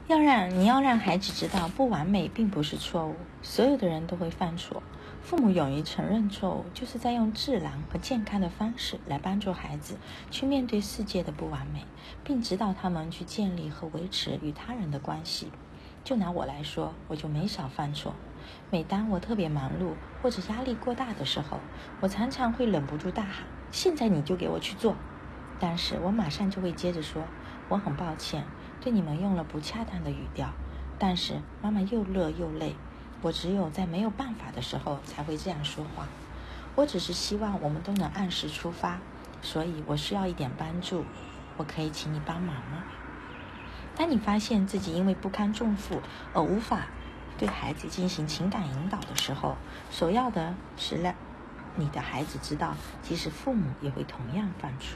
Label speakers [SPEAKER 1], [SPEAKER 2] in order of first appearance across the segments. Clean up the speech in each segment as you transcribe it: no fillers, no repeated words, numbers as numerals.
[SPEAKER 1] 你要让孩子知道，不完美并不是错误，所有的人都会犯错。父母勇于承认错误，就是在用智囊和健康的方式来帮助孩子去面对世界的不完美，并指导他们去建立和维持与他人的关系。就拿我来说，我就没少犯错。每当我特别忙碌或者压力过大的时候，我常常会忍不住大喊：现在你就给我去做！但是我马上就会接着说：我很抱歉，对你们用了不恰当的语调，但是妈妈又热又累，我只有在没有办法的时候才会这样说话。我只是希望我们都能按时出发，所以我需要一点帮助，我可以请你帮忙吗？当你发现自己因为不堪重负而无法对孩子进行情感引导的时候，首要的是让你的孩子知道，即使父母也会同样犯错。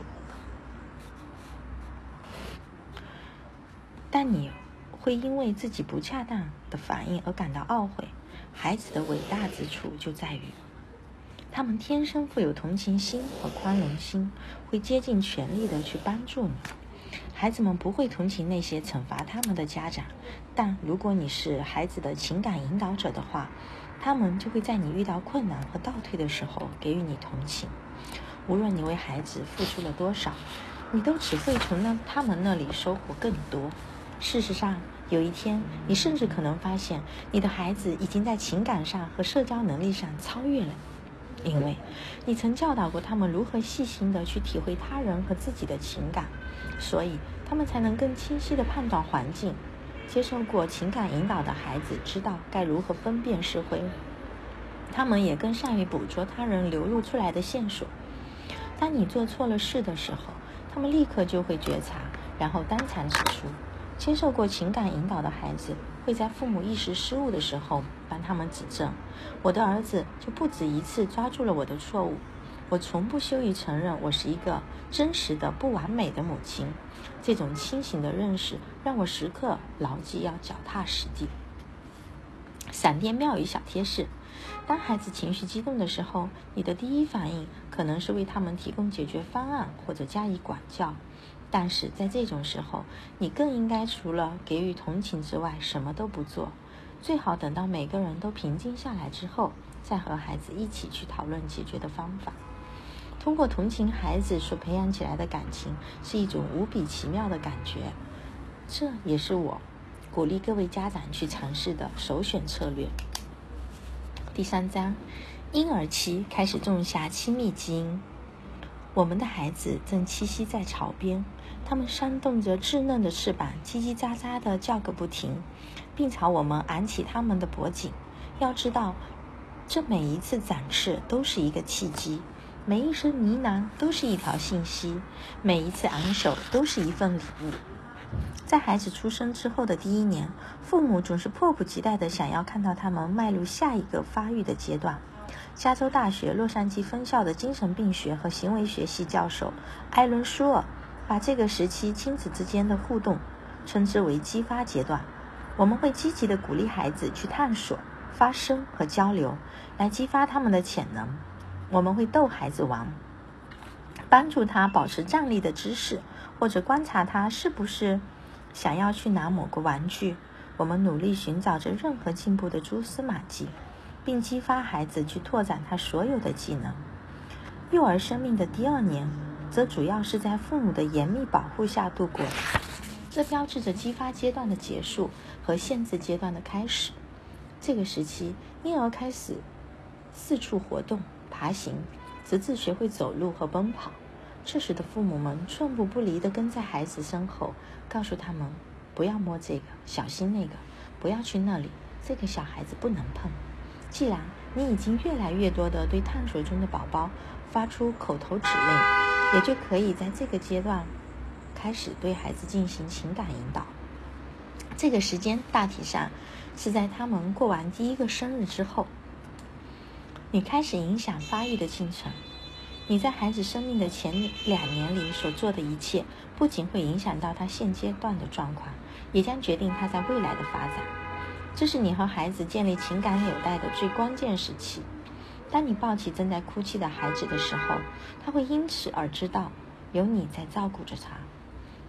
[SPEAKER 1] 但你会因为自己不恰当的反应而感到懊悔。孩子的伟大之处就在于，他们天生富有同情心和宽容心，会竭尽全力的去帮助你。孩子们不会同情那些惩罚他们的家长，但如果你是孩子的情感引导者的话，他们就会在你遇到困难和倒退的时候给予你同情。无论你为孩子付出了多少，你都只会从他们那里收获更多。事实上，有一天你甚至可能发现，你的孩子已经在情感上和社交能力上超越了你，因为你曾教导过他们如何细心地去体会他人和自己的情感，所以他们才能更清晰地判断环境。接受过情感引导的孩子知道该如何分辨是非，他们也更善于捕捉他人流露出来的线索。当你做错了事的时候，他们立刻就会觉察，然后当场指出。接受过情感引导的孩子会在父母一时失误的时候帮他们指正。我的儿子就不止一次抓住了我的错误，我从不羞于承认我是一个真实的不完美的母亲。这种清醒的认识让我时刻牢记要脚踏实地。闪电妙语小贴士：当孩子情绪激动的时候，你的第一反应可能是为他们提供解决方案或者加以管教，但是在这种时候，你更应该除了给予同情之外什么都不做。最好等到每个人都平静下来之后，再和孩子一起去讨论解决的方法。通过同情孩子所培养起来的感情是一种无比奇妙的感觉，这也是我鼓励各位家长去尝试的首选策略。第3章，婴儿期开始种下亲密基因。我们的孩子正栖息在巢边，他们扇动着稚嫩的翅膀，叽叽喳喳地叫个不停，并朝我们昂起他们的脖颈。要知道，这每一次展翅都是一个契机，每一声呢喃都是一条信息，每一次昂首都是一份礼物。在孩子出生之后的第1年，父母总是迫不及待地想要看到他们迈入下一个发育的阶段。加州大学洛杉矶分校的精神病学和行为学系教授艾伦·舒尔把这个时期亲子之间的互动称之为激发阶段。我们会积极地鼓励孩子去探索、发声和交流，来激发他们的潜能。我们会逗孩子玩，帮助他保持站立的姿势，或者观察他是不是想要去拿某个玩具。我们努力寻找着任何进步的蛛丝马迹，并激发孩子去拓展他所有的技能。幼儿生命的第2年则主要是在父母的严密保护下度过，这标志着激发阶段的结束和限制阶段的开始。这个时期，婴儿开始四处活动、爬行，直至学会走路和奔跑。这时的父母们寸步不离地跟在孩子身后，告诉他们不要摸这个，小心那个，不要去那里，这个小孩子不能碰。既然你已经越来越多地对探索中的宝宝发出口头指令，也就可以在这个阶段开始对孩子进行情感引导。这个时间大体上是在他们过完第1个生日之后。你开始影响发育的进程。你在孩子生命的前2年里所做的一切，不仅会影响到他现阶段的状况，也将决定他在未来的发展。这是你和孩子建立情感纽带的最关键时期。当你抱起正在哭泣的孩子的时候，他会因此而知道有你在照顾着他。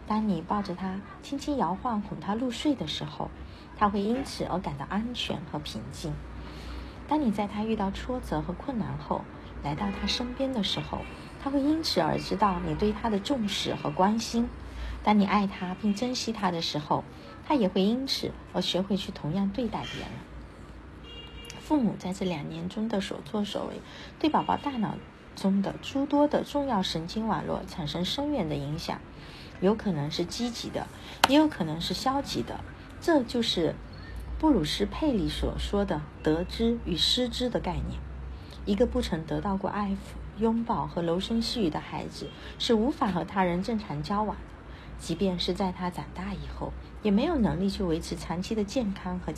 [SPEAKER 1] 当你抱着他轻轻摇晃哄他入睡的时候，他会因此而感到安全和平静。当你在他遇到挫折和困难后来到他身边的时候，他会因此而知道你对他的重视和关心。当你爱他并珍惜他的时候，他也会因此而学会去同样对待别人。父母在这2年中的所作所为，对宝宝大脑中的诸多的重要神经网络产生深远的影响，有可能是积极的，也有可能是消极的。这就是布鲁斯·佩里所说的得之与失之的概念。一个不曾得到过爱抚、拥抱和柔声细语的孩子是无法和他人正常交往的，即便是在他长大以后，也没有能力去维持长期的健康和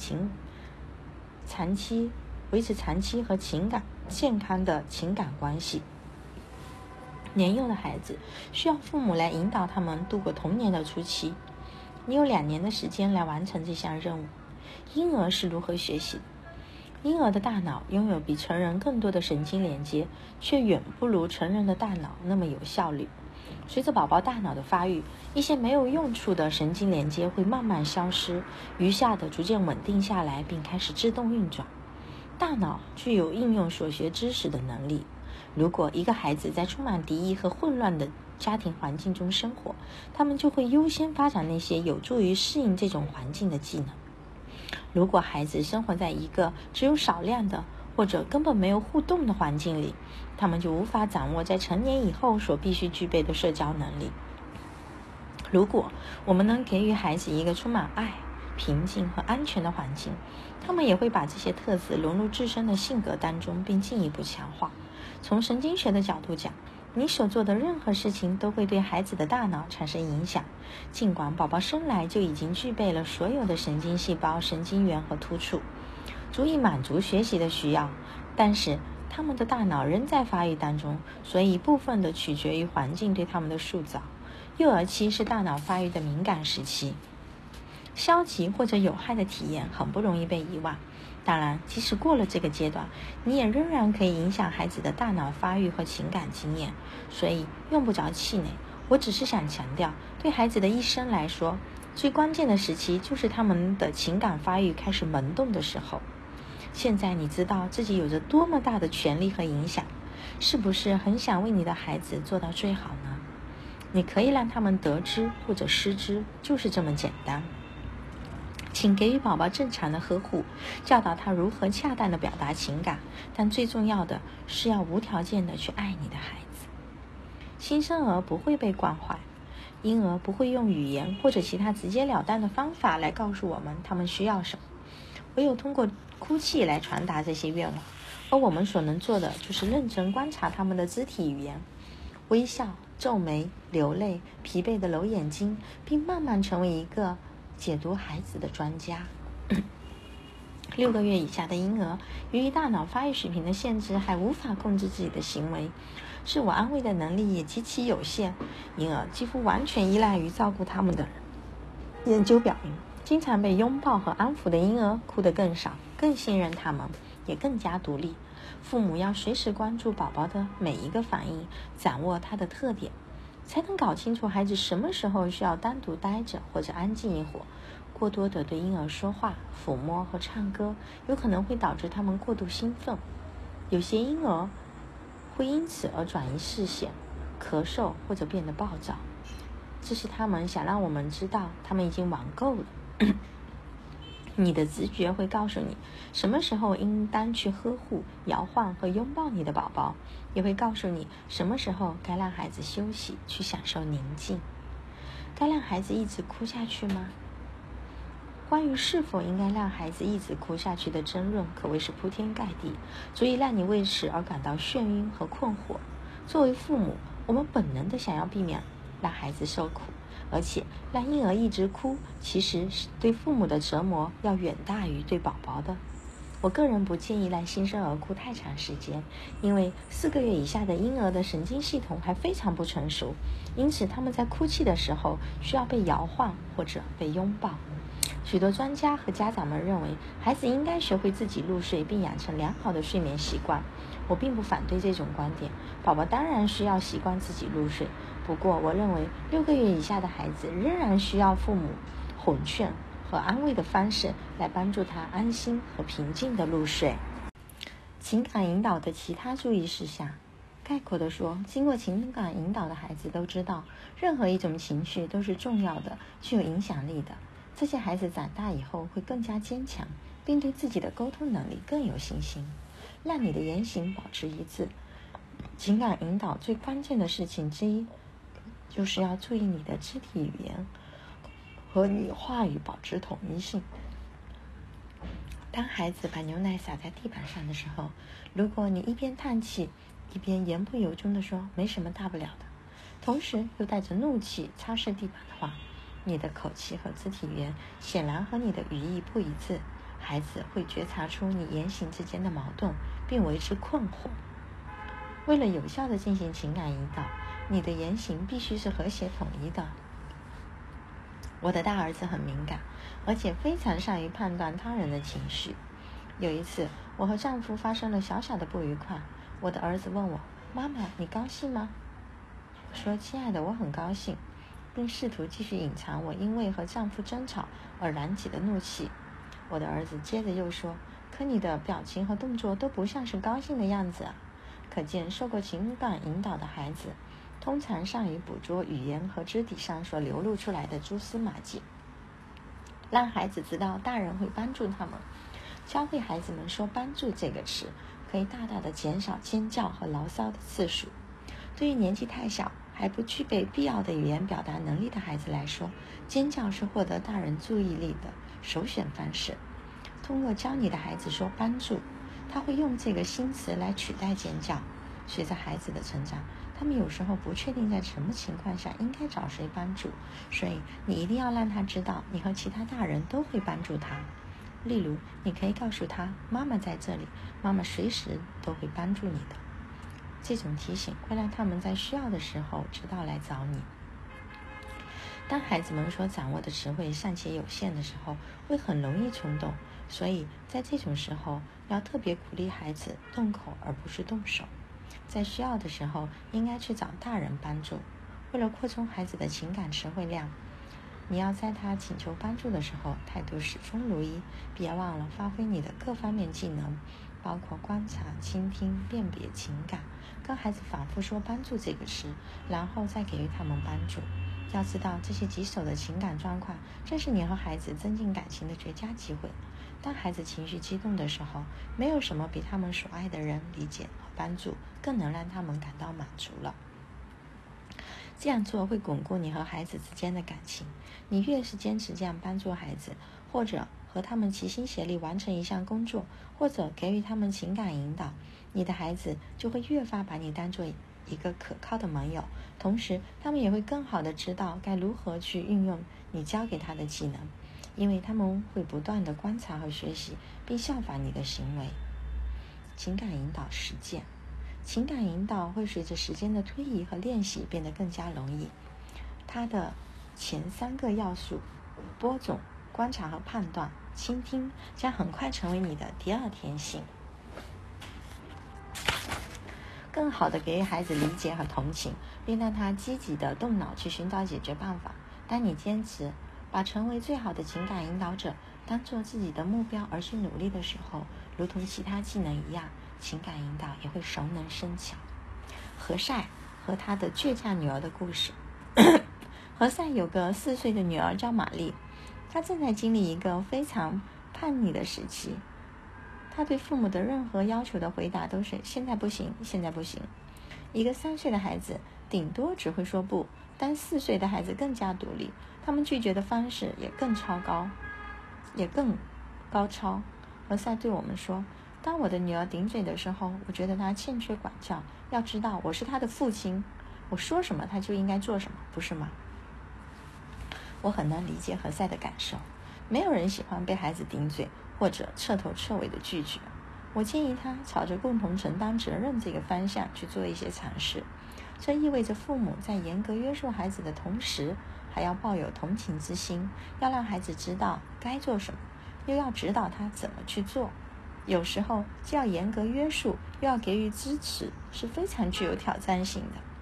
[SPEAKER 1] 健康的情感关系。年幼的孩子需要父母来引导他们度过童年的初期。你有2年的时间来完成这项任务。婴儿是如何学习的？婴儿的大脑拥有比成人更多的神经连接，却远不如成人的大脑那么有效率。随着宝宝大脑的发育，一些没有用处的神经连接会慢慢消失，余下的逐渐稳定下来，并开始自动运转。大脑具有应用所学知识的能力。如果一个孩子在充满敌意和混乱的家庭环境中生活，他们就会优先发展那些有助于适应这种环境的技能。如果孩子生活在一个只有少量的或者根本没有互动的环境里，他们就无法掌握在成年以后所必须具备的社交能力。如果我们能给予孩子一个充满爱、平静和安全的环境，他们也会把这些特质融入自身的性格当中，并进一步强化。从神经学的角度讲，你所做的任何事情都会对孩子的大脑产生影响，尽管宝宝生来就已经具备了所有的神经细胞、神经元和突触，足以满足学习的需要，但是他们的大脑仍在发育当中，所以部分的取决于环境对他们的塑造。幼儿期是大脑发育的敏感时期，消极或者有害的体验很不容易被遗忘。当然，即使过了这个阶段，你也仍然可以影响孩子的大脑发育和情感经验，所以用不着气馁。我只是想强调，对孩子的一生来说，最关键的时期就是他们的情感发育开始萌动的时候。现在你知道自己有着多么大的权利和影响，是不是很想为你的孩子做到最好呢？你可以让他们得之或者失之，就是这么简单。请给予宝宝正常的呵护，教导他如何恰当地表达情感，但最重要的是要无条件地去爱你的孩子。新生儿不会被惯坏，婴儿不会用语言或者其他直截了当的方法来告诉我们他们需要什么，唯有通过哭泣来传达这些愿望，而我们所能做的就是认真观察他们的肢体语言，微笑、皱眉、流泪、疲惫地揉眼睛，并慢慢成为一个解读孩子的专家。6个月以下的婴儿，由于大脑发育水平的限制，还无法控制自己的行为，自我安慰的能力也极其有限，因而几乎完全依赖于照顾他们的人。研究表明，经常被拥抱和安抚的婴儿哭得更少，更信任他们，也更加独立。父母要随时关注宝宝的每一个反应，掌握他的特点，才能搞清楚孩子什么时候需要单独待着或者安静一会儿。过多的对婴儿说话、抚摸和唱歌，有可能会导致他们过度兴奋。有些婴儿会因此而转移视线、咳嗽或者变得暴躁，这是他们想让我们知道他们已经玩够了。你的直觉会告诉你什么时候应当去呵护、摇晃和拥抱你的宝宝，也会告诉你什么时候该让孩子休息，去享受宁静。该让孩子一直哭下去吗？关于是否应该让孩子一直哭下去的争论可谓是铺天盖地，足以让你为此而感到眩晕和困惑。作为父母，我们本能的想要避免让孩子受苦，而且让婴儿一直哭，其实是对父母的折磨要远大于对宝宝的。我个人不建议让新生儿哭太长时间，因为4个月以下的婴儿的神经系统还非常不成熟，因此他们在哭泣的时候需要被摇晃或者被拥抱。许多专家和家长们认为，孩子应该学会自己入睡并养成良好的睡眠习惯。我并不反对这种观点，宝宝当然需要习惯自己入睡， 不过，我认为6个月以下的孩子仍然需要父母哄劝和安慰的方式来帮助他安心和平静地入睡。情感引导的其他注意事项，概括地说，经过情感引导的孩子都知道，任何一种情绪都是重要的，具有影响力的。这些孩子长大以后会更加坚强，并对自己的沟通能力更有信心。让你的言行保持一致。情感引导最关键的事情之一，就是要注意你的肢体语言和你话语保持统一性。当孩子把牛奶洒在地板上的时候，如果你一边叹气，一边言不由衷地说没什么大不了的，同时又带着怒气擦拭地板的话，你的口气和肢体语言显然和你的语义不一致。孩子会觉察出你言行之间的矛盾，并为之困惑。为了有效地进行情感引导，你的言行必须是和谐统一的。我的大儿子很敏感，而且非常善于判断他人的情绪。有一次，我和丈夫发生了小小的不愉快，我的儿子问我：“妈妈，你高兴吗？”我说：“亲爱的，我很高兴。”并试图继续隐藏我因为和丈夫争吵而燃起的怒气。我的儿子接着又说：“可你的表情和动作都不像是高兴的样子啊。”可见受过情感引导的孩子通常善于捕捉语言和肢体上所流露出来的蛛丝马迹，让孩子知道大人会帮助他们。教会孩子们说帮助这个词，可以大大的减少尖叫和牢骚的次数。对于年纪太小还不具备必要的语言表达能力的孩子来说，尖叫是获得大人注意力的首选方式。通过教你的孩子说帮助，他会用这个新词来取代尖叫。随着孩子的成长，他们有时候不确定在什么情况下应该找谁帮助，所以你一定要让他知道你和其他大人都会帮助他。例如，你可以告诉他，妈妈在这里，妈妈随时都会帮助你的。这种提醒会让他们在需要的时候知道来找你。当孩子们所掌握的词汇尚且有限的时候，会很容易冲动，所以在这种时候要特别鼓励孩子动口而不是动手。在需要的时候应该去找大人帮助。为了扩充孩子的情感词汇量，你要在他请求帮助的时候态度始终如一，别忘了发挥你的各方面技能，包括观察、倾听、辨别情感，跟孩子反复说帮助这个词，然后再给予他们帮助。要知道，这些棘手的情感状况正是你和孩子增进感情的绝佳机会。当孩子情绪激动的时候，没有什么比他们所爱的人理解和帮助更能让他们感到满足了。这样做会巩固你和孩子之间的感情。你越是坚持这样帮助孩子，或者和他们齐心协力完成一项工作，或者给予他们情感引导，你的孩子就会越发把你当作一个可靠的盟友，同时他们也会更好地知道该如何去运用你教给他的技能，因为他们会不断地观察和学习，并效仿你的行为。情感引导实践。情感引导会随着时间的推移和练习变得更加容易。它的前3个要素，播种、观察和判断、倾听，将很快成为你的第二天性。更好地给予孩子理解和同情，并让他积极地动脑去寻找解决办法。当你坚持把成为最好的情感引导者当作自己的目标而去努力的时候，如同其他技能一样，情感引导也会熟能生巧。何塞和他的倔强女儿的故事。何塞有个4岁的女儿叫玛丽，她正在经历一个非常叛逆的时期。她对父母的任何要求的回答都是现在不行，现在不行。一个3岁的孩子顶多只会说不，但4岁的孩子更加独立，他们拒绝的方式也更高超。何塞对我们说，当我的女儿顶嘴的时候，我觉得她欠缺管教。要知道，我是她的父亲，我说什么她就应该做什么，不是吗？我很能理解何塞的感受。没有人喜欢被孩子顶嘴或者彻头彻尾的拒绝。我建议他朝着共同承担责任这个方向去做一些尝试。这意味着父母在严格约束孩子的同时，还要抱有同情之心，要让孩子知道该做什么，又要指导他怎么去做。有时候既要严格约束，又要给予支持，是非常具有挑战性的。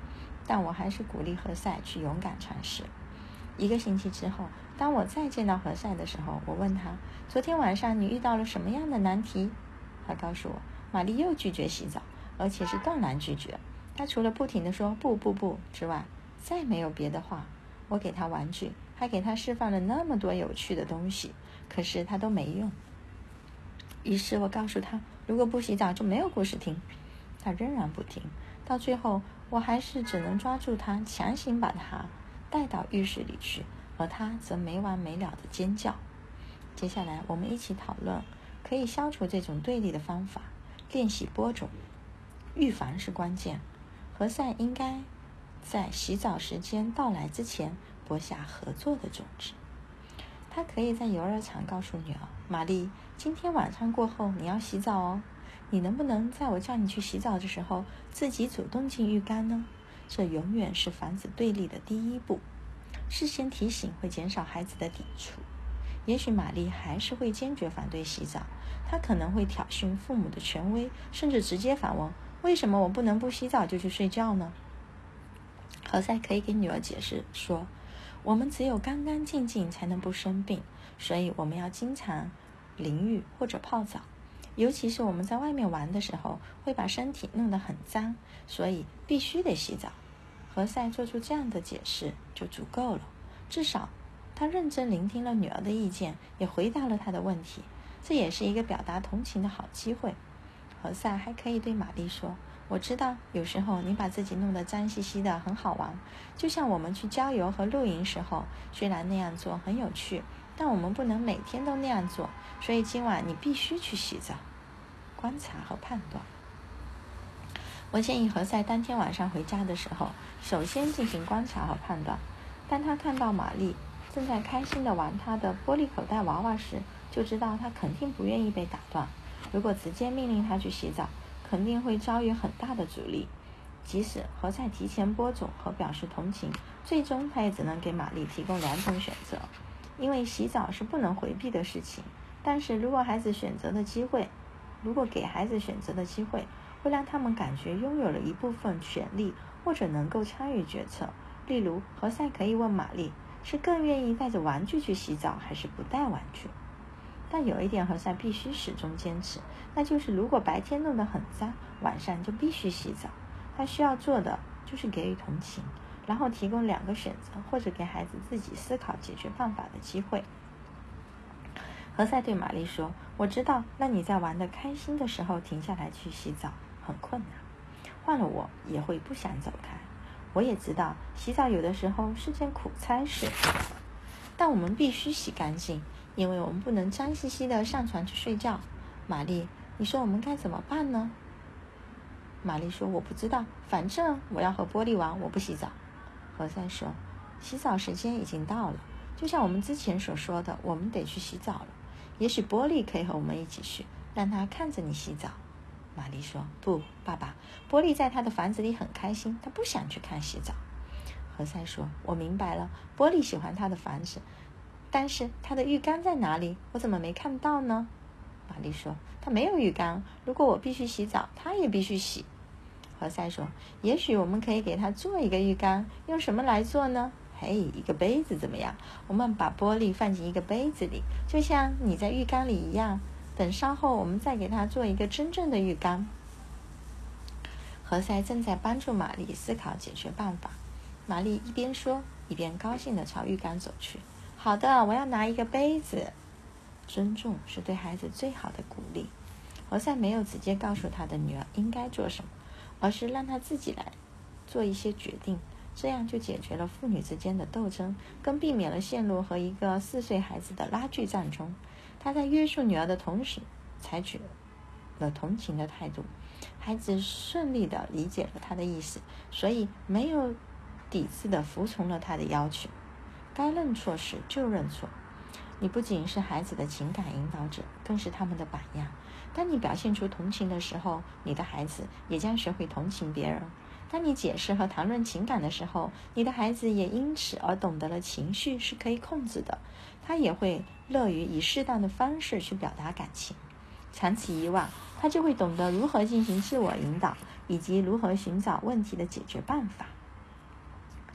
[SPEAKER 1] 但我还是鼓励何塞去勇敢尝试。1个星期之后，当我再见到何塞的时候，我问他：昨天晚上你遇到了什么样的难题？他告诉我，玛丽又拒绝洗澡，而且是断然拒绝。她除了不停地说不不不之外，再没有别的话。我给她玩具，还给她释放了那么多有趣的东西，可是她都没用。于是我告诉她，如果不洗澡就没有故事听。她仍然不听，到最后我还是只能抓住她，强行把她带到浴室里去，而她则没完没了的尖叫。接下来我们一起讨论可以消除这种对立的方法，练习播种。预防是关键，何塞应该在洗澡时间到来之前播下合作的种子。他可以在游乐场告诉女儿，玛丽，今天晚上过后你要洗澡哦，你能不能在我叫你去洗澡的时候自己主动进浴缸呢？这永远是防止对立的第一步。事先提醒会减少孩子的抵触。也许玛丽还是会坚决反对洗澡，她可能会挑衅父母的权威，甚至直接反问，为什么我不能不洗澡就去睡觉呢？何塞可以给女儿解释说，我们只有干干净净才能不生病，所以我们要经常淋浴或者泡澡，尤其是我们在外面玩的时候会把身体弄得很脏，所以必须得洗澡。何塞做出这样的解释就足够了，至少他认真聆听了女儿的意见，也回答了她的问题，这也是一个表达同情的好机会。何塞还可以对玛丽说，我知道有时候你把自己弄得脏兮兮的很好玩，就像我们去郊游和露营时候，虽然那样做很有趣，但我们不能每天都那样做，所以今晚你必须去洗澡。观察和判断。我建议何塞当天晚上回家的时候，首先进行观察和判断。当他看到玛丽正在开心地玩她的玻璃口袋娃娃时，就知道她肯定不愿意被打断。如果直接命令她去洗澡，肯定会遭遇很大的阻力。即使何塞提前播种和表示同情，最终他也只能给玛丽提供2种选择，因为洗澡是不能回避的事情。但是如果给孩子选择的机会，会让他们感觉拥有了一部分权利，或者能够参与决策。例如，何塞可以问玛丽，是更愿意带着玩具去洗澡，还是不带玩具？但有一点何塞必须始终坚持，那就是如果白天弄得很脏，晚上就必须洗澡。他需要做的就是给予同情，然后提供2个选择，或者给孩子自己思考解决办法的机会。何塞对玛丽说，我知道让你在玩得开心的时候停下来去洗澡很困难，换了我也会不想走开。我也知道洗澡有的时候是件苦差事，但我们必须洗干净，因为我们不能脏兮兮的上床去睡觉。玛丽，你说我们该怎么办呢？玛丽说，我不知道，反正我要和玻璃玩，我不洗澡。何塞说，洗澡时间已经到了，就像我们之前所说的，我们得去洗澡了。也许玻璃可以和我们一起去，让他看着你洗澡。玛丽说，不，爸爸，玻璃在他的房子里很开心，他不想去看洗澡。何塞说，我明白了，玻璃喜欢他的房子，但是他的浴缸在哪里？我怎么没看到呢？玛丽说，他没有浴缸，如果我必须洗澡，他也必须洗。何塞说，也许我们可以给他做一个浴缸，用什么来做呢？嘿，一个杯子怎么样？我们把玻璃放进一个杯子里，就像你在浴缸里一样，等稍后我们再给他做一个真正的浴缸。何塞正在帮助玛丽思考解决办法。玛丽一边说，一边高兴地朝浴缸走去。好的，我要拿一个杯子。尊重是对孩子最好的鼓励。何塞没有直接告诉他的女儿应该做什么，而是让她自己来做一些决定，这样就解决了父女之间的斗争，更避免了陷入和一个4岁孩子的拉锯战中。他在约束女儿的同时采取了同情的态度，孩子顺利地理解了他的意思，所以没有抵制地服从了他的要求。该认错时就认错。你不仅是孩子的情感引导者，更是他们的榜样。当你表现出同情的时候，你的孩子也将学会同情别人。当你解释和谈论情感的时候，你的孩子也因此而懂得了情绪是可以控制的，他也会乐于以适当的方式去表达感情。长此以往，他就会懂得如何进行自我引导，以及如何寻找问题的解决办法。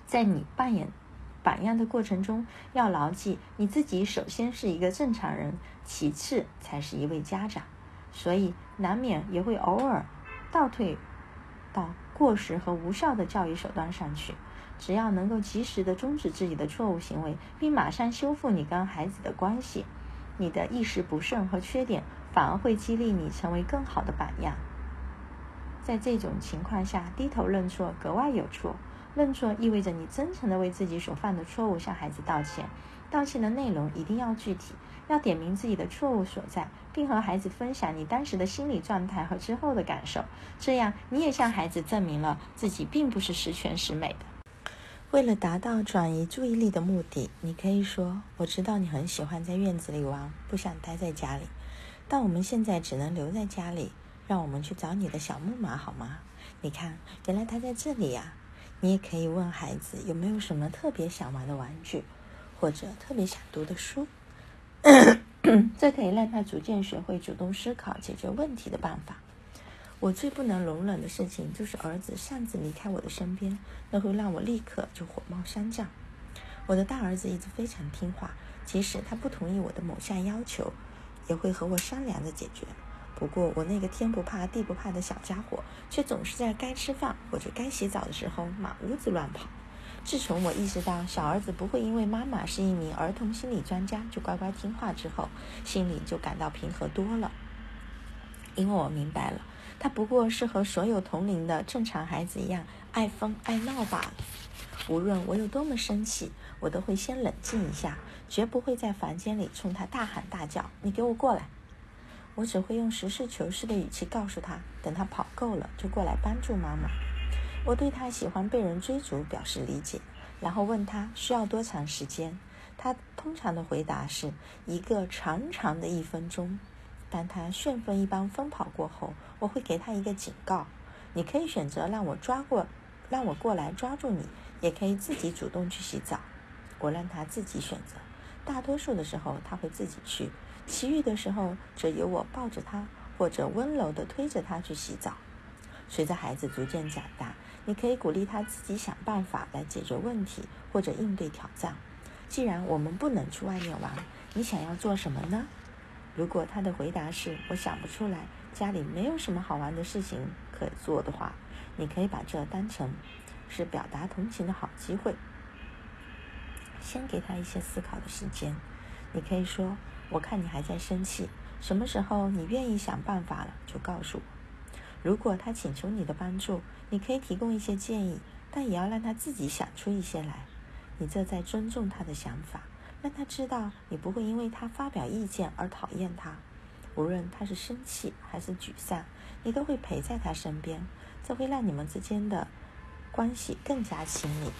[SPEAKER 1] 在你扮演榜样的过程中，要牢记你自己首先是一个正常人，其次才是一位家长，所以难免也会偶尔倒退到过时和无效的教育手段上去。只要能够及时的终止自己的错误行为，并马上修复你跟孩子的关系，你的一时不慎和缺点反而会激励你成为更好的榜样。在这种情况下，低头认错格外有错。认错意味着你真诚地为自己所犯的错误向孩子道歉，道歉的内容一定要具体，要点明自己的错误所在，并和孩子分享你当时的心理状态和之后的感受，这样你也向孩子证明了自己并不是十全十美的。为了达到转移注意力的目的，你可以说，我知道你很喜欢在院子里玩，不想待在家里，但我们现在只能留在家里，让我们去找你的小木马好吗？你看，原来它在这里呀。你也可以问孩子有没有什么特别想玩的玩具，或者特别想读的书这可以让他逐渐学会主动思考解决问题的办法。我最不能容忍的事情就是儿子擅自离开我的身边，那会让我立刻就火冒三丈。我的大儿子一直非常听话，即使他不同意我的某项要求，也会和我商量着解决。不过我那个天不怕地不怕的小家伙却总是在该吃饭或者该洗澡的时候满屋子乱跑。自从我意识到小儿子不会因为妈妈是一名儿童心理专家就乖乖听话之后，心里就感到平和多了。因为我明白了，他不过是和所有同龄的正常孩子一样爱疯爱闹罢了。无论我有多么生气，我都会先冷静一下，绝不会在房间里冲他大喊大叫，你给我过来。我只会用实事求是的语气告诉他，等他跑够了就过来帮助妈妈。我对他喜欢被人追逐表示理解，然后问他需要多长时间。他通常的回答是一个长长的1分钟。当他旋风一般疯跑过后，我会给他一个警告，你可以选择让我过来抓住你，也可以自己主动去洗澡。我让他自己选择，大多数的时候他会自己去，其余的时候则由我抱着他，或者温柔地推着他去洗澡。随着孩子逐渐长大，你可以鼓励他自己想办法来解决问题，或者应对挑战。既然我们不能去外面玩，你想要做什么呢？如果他的回答是我想不出来，家里没有什么好玩的事情可做的话，你可以把这当成是表达同情的好机会。先给他一些思考的时间。你可以说，我看你还在生气，什么时候你愿意想办法了就告诉我。如果他请求你的帮助，你可以提供一些建议，但也要让他自己想出一些来。你这在尊重他的想法，让他知道你不会因为他发表意见而讨厌他。无论他是生气还是沮丧，你都会陪在他身边，这会让你们之间的关系更加亲密。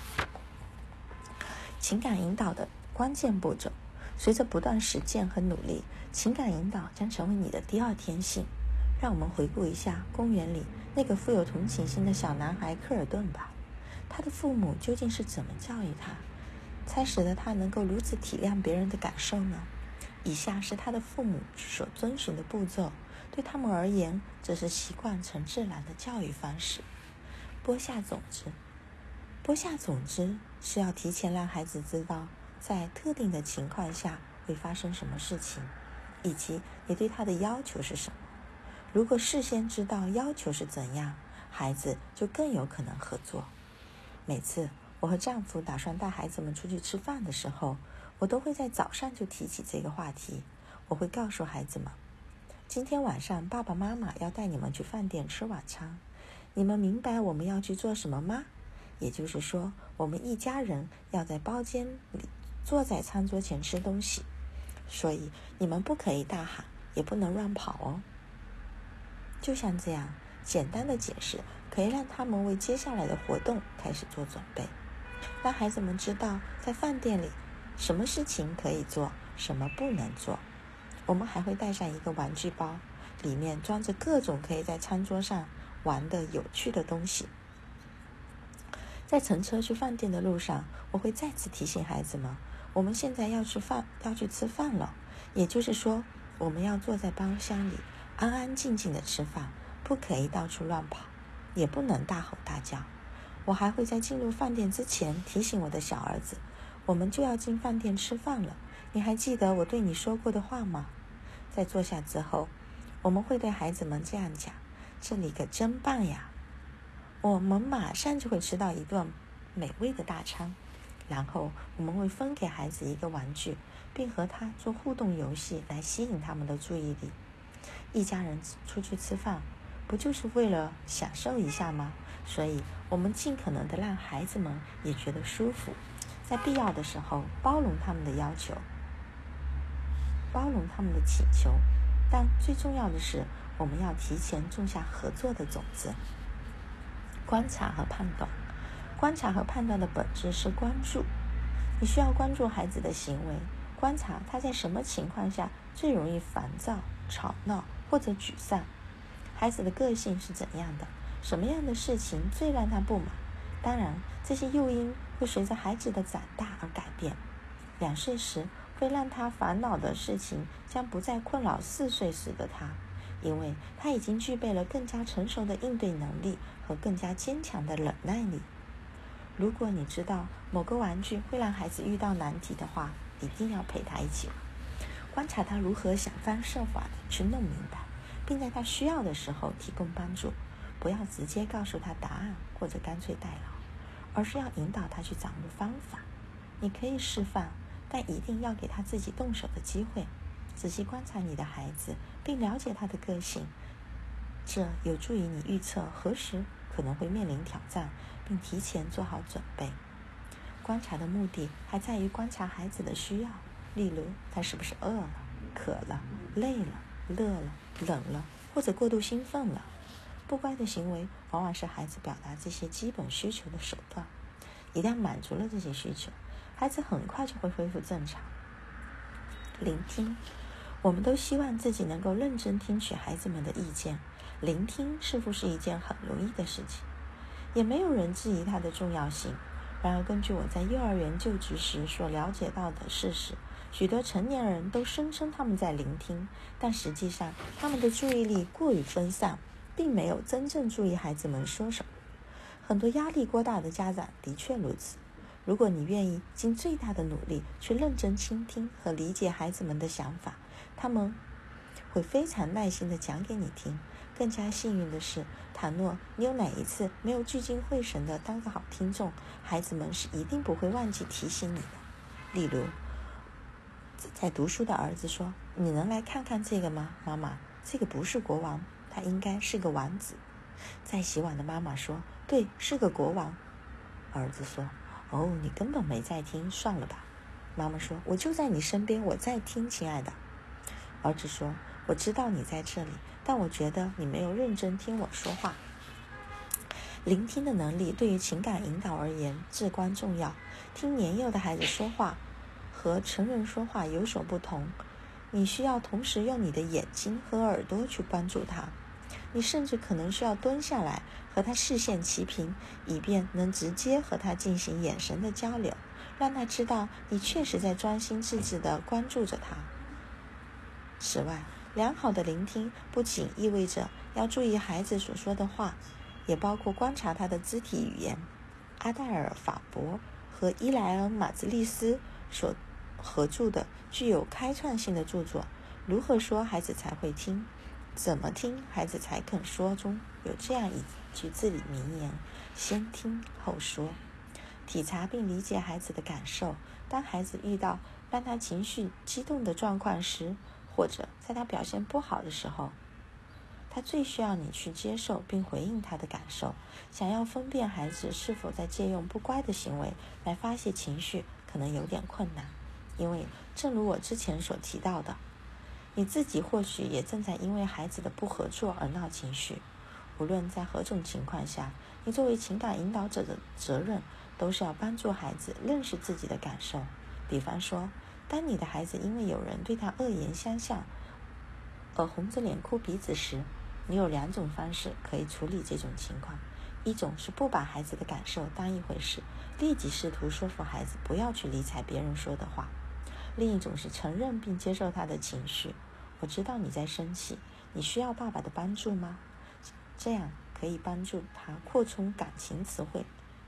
[SPEAKER 1] 情感引导的关键步骤，随着不断实践和努力，情感引导将成为你的第二天性。让我们回顾一下公园里那个富有同情心的小男孩科尔顿吧。他的父母究竟是怎么教育他，才使得他能够如此体谅别人的感受呢？以下是他的父母所遵循的步骤，对他们而言，这是习惯成自然的教育方式。播下种子。播下种子是要提前让孩子知道，在特定的情况下会发生什么事情，以及你对他的要求是什么。如果事先知道要求是怎样，孩子就更有可能合作。每次我和丈夫打算带孩子们出去吃饭的时候，我都会在早上就提起这个话题。我会告诉孩子们，今天晚上爸爸妈妈要带你们去饭店吃晚餐，你们明白我们要去做什么吗？也就是说，我们一家人要在包间里坐在餐桌前吃东西，所以你们不可以大喊，也不能乱跑哦。就像这样简单的解释，可以让他们为接下来的活动开始做准备，让孩子们知道在饭店里什么事情可以做，什么不能做。我们还会带上一个玩具包，里面装着各种可以在餐桌上玩的有趣的东西。在乘车去饭店的路上，我会再次提醒孩子们，我们现在要去吃饭了，也就是说，我们要坐在包厢里安安静静的吃饭，不可以到处乱跑，也不能大吼大叫。 我还会在进入饭店之前提醒我的小儿子，我们就要进饭店吃饭了，你还记得我对你说过的话吗？在坐下之后，我们会对孩子们这样讲，这里可真棒呀，我们马上就会吃到一顿美味的大餐。然后我们会分给孩子一个玩具，并和他做互动游戏来吸引他们的注意力。一家人出去吃饭，不就是为了享受一下吗？所以我们尽可能的让孩子们也觉得舒服，在必要的时候包容他们的要求，包容他们的请求。但最重要的是，我们要提前种下合作的种子。观察和判断。观察和判断的本质是关注。你需要关注孩子的行为，观察他在什么情况下最容易烦躁、吵闹或者沮丧，孩子的个性是怎样的，什么样的事情最让他不满。当然，这些诱因会随着孩子的长大而改变。2岁时会让他烦恼的事情将不再困扰4岁时的他，因为他已经具备了更加成熟的应对能力和更加坚强的忍耐力。如果你知道某个玩具会让孩子遇到难题的话，一定要陪他一起玩，观察他如何想方设法的去弄明白，并在他需要的时候提供帮助。不要直接告诉他答案或者干脆代劳，而是要引导他去掌握方法。你可以示范，但一定要给他自己动手的机会。仔细观察你的孩子，并了解他的个性，这有助于你预测何时可能会面临挑战，并提前做好准备。观察的目的还在于观察孩子的需要，例如他是不是饿了、渴了、累了、热了、冷了，或者过度兴奋了。不乖的行为往往是孩子表达这些基本需求的手段。一旦满足了这些需求，孩子很快就会恢复正常。聆听。我们都希望自己能够认真听取孩子们的意见，聆听似乎是一件很容易的事情，也没有人质疑它的重要性。然而，根据我在幼儿园就职时所了解到的事实，许多成年人都声称他们在聆听，但实际上他们的注意力过于分散，并没有真正注意孩子们说什么。很多压力过大的家长的确如此。如果你愿意尽最大的努力去认真倾听和理解孩子们的想法，他们会非常耐心地讲给你听。更加幸运的是，倘若你有哪一次没有聚精会神地当个好听众，孩子们是一定不会忘记提醒你的。例如，正在读书的儿子说：“你能来看看这个吗，妈妈？这个不是国王，他应该是个王子。”在洗碗的妈妈说：“对，是个国王。”儿子说：“哦，你根本没在听，算了吧。”妈妈说：“我就在你身边，我在听，亲爱的。”儿子说：“我知道你在这里，但我觉得你没有认真听我说话。”聆听的能力对于情感引导而言至关重要。听年幼的孩子说话和成人说话有所不同，你需要同时用你的眼睛和耳朵去关注他。你甚至可能需要蹲下来和他视线齐平，以便能直接和他进行眼神的交流，让他知道你确实在专心致志地关注着他。此外，良好的聆听不仅意味着要注意孩子所说的话，也包括观察他的肢体语言。阿黛尔·法伯和伊莱恩·马兹利斯所合著的具有开创性的著作《如何说孩子才会听，怎么听孩子才肯说》中有这样一句至理名言：先听后说。体察并理解孩子的感受，当孩子遇到让他情绪激动的状况时，或者在他表现不好的时候，他最需要你去接受并回应他的感受。想要分辨孩子是否在借用不乖的行为来发泄情绪，可能有点困难，因为正如我之前所提到的，你自己或许也正在因为孩子的不合作而闹情绪。无论在何种情况下，你作为情感引导者的责任都是要帮助孩子认识自己的感受。比方说，当你的孩子因为有人对他恶言相向而红着脸哭鼻子时，你有2种方式可以处理这种情况。一种是不把孩子的感受当一回事，立即试图说服孩子不要去理睬别人说的话。另一种是承认并接受他的情绪。我知道你在生气，你需要爸爸的帮助吗？这样可以帮助他扩充感情词汇，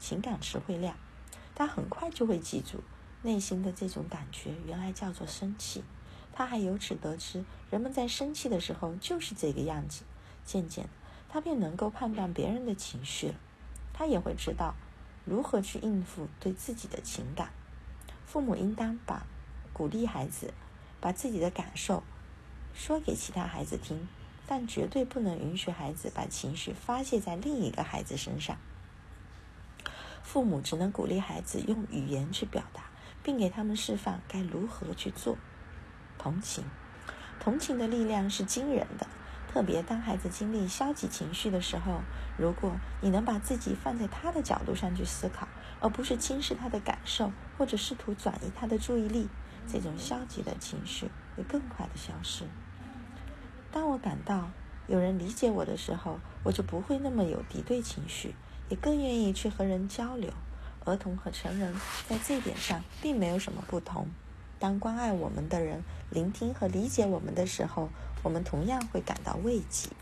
[SPEAKER 1] 情感词汇量，他很快就会记住内心的这种感觉原来叫做生气。他还由此得知，人们在生气的时候就是这个样子。渐渐他便能够判断别人的情绪了。他也会知道如何去应付对自己的情感。父母应当鼓励孩子把自己的感受说给其他孩子听，但绝对不能允许孩子把情绪发泄在另一个孩子身上。父母只能鼓励孩子用语言去表达，并给他们示范该如何去做。同情的力量是惊人的，特别当孩子经历消极情绪的时候，如果你能把自己放在他的角度上去思考，而不是轻视他的感受，或者试图转移他的注意力，这种消极的情绪会更快的消失。当我感到有人理解我的时候，我就不会那么有敌对情绪，也更愿意去和人交流。儿童和成人在这点上并没有什么不同。当关爱我们的人聆听和理解我们的时候，我们同样会感到慰藉。